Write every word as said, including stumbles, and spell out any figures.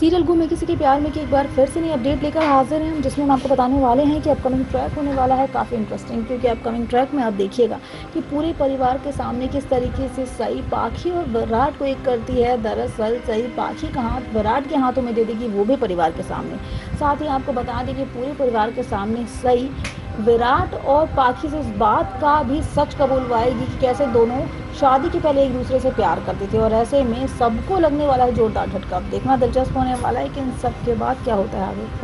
Serial गुम है किसी के प्यार में की एक बार फिर से नई अपडेट लेकर हाजिर हैं हम, जिसमें हम आपको बताने वाले हैं कि अपकमिंग ट्रैक होने वाला है काफ़ी इंटरेस्टिंग। क्योंकि अपकमिंग ट्रैक में आप देखिएगा कि पूरे परिवार के सामने किस तरीके से सई पाखी और विराट को एक करती है। दरअसल सई पाखी का हाथ विराट के हाथों में दे देगी, वो भी परिवार के सामने। साथ ही आपको बता दें कि पूरे परिवार के सामने सई विराट और पाखी से इस बात का भी सच कबूलवाएगी कि कैसे दोनों शादी के पहले एक दूसरे से प्यार करते थे। और ऐसे में सबको लगने वाला है जोरदार झटका। अब देखना दिलचस्प होने वाला है कि इन सब के बाद क्या होता है आगे।